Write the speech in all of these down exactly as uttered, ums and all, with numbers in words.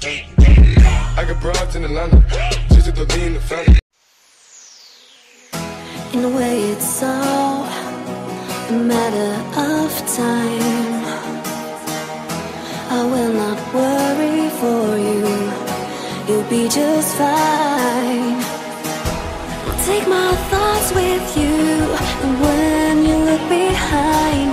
I got broads in Atlanta, just to lean the family. In a way it's all a matter of time. I will not worry for you, you'll be just fine. I'll take my thoughts with you, and when you look behind,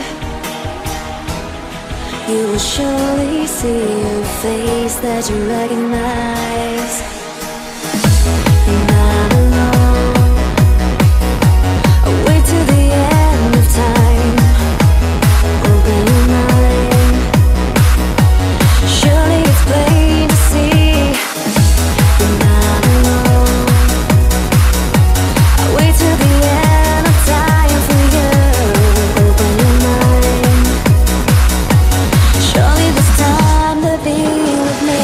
you will surely see a face that you recognize. You're not alone. I'll wait till the end of time. Open your mind. Surely it's plain to see. You're not alone. I'll wait till the end of time for you. Open your mind. Surely there's time to be with me.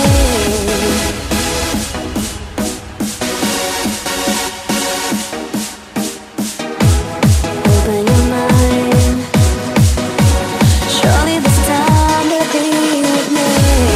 Open your mind. Surely there's time to be with me.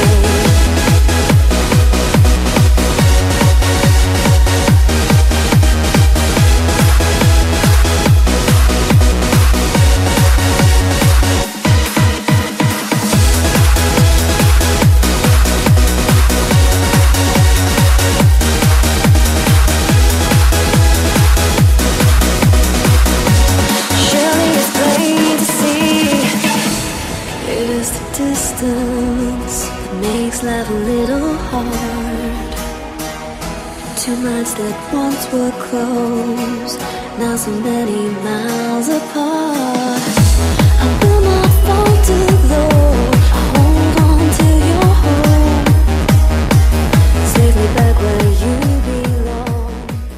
Surely it's plain to see. It is the distance that makes life a little hard. Two minds that once were close, now so many miles apart. I will not falter though, I hold on till you're home, safely back where you belong.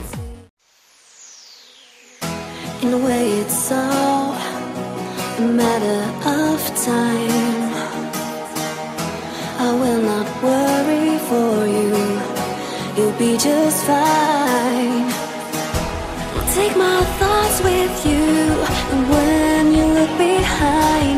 In a way it's all a matter of time. I will not worry for you, you'll be just fine. I'll take my thoughts with you, and when you look behind,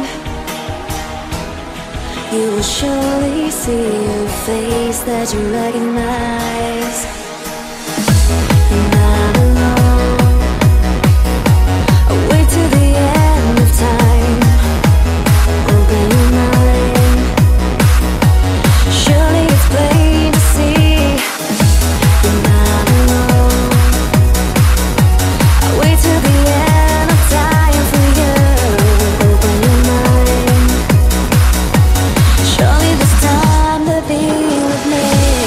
you will surely see a face that you recognize. You're not alone. I'll wait till the end of time. Open your mind. Surely it's plain to see. You're not alone. I'll wait till the end of time for you. Open your mind. Surely there's time to be with me.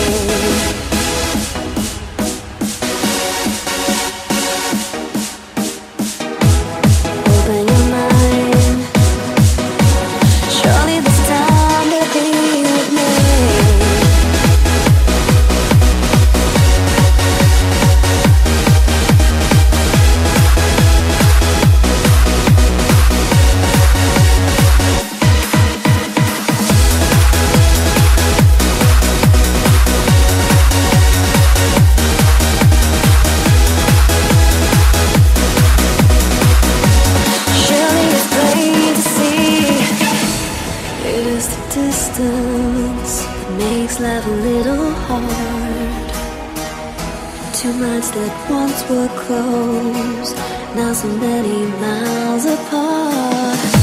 Open your mind. Surely there's time to be with me. Surely it's plain to see. It is the distance that makes life a little hard. Two minds that once were close, now so many miles apart.